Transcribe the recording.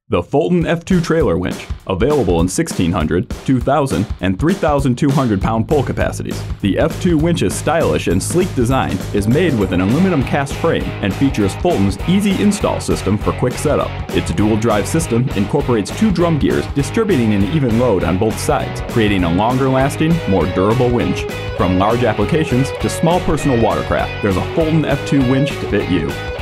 The Fulton F2 trailer winch, available in 1,600, 2,000, and 3,200 pound pull capacities. The F2 winch's stylish and sleek design is made with an aluminum cast frame and features Fulton's easy install system for quick setup. Its dual drive system incorporates 2 drum gears distributing an even load on both sides, creating a longer lasting, more durable winch. From large applications to small personal watercraft, there's a Fulton F2 winch to fit you.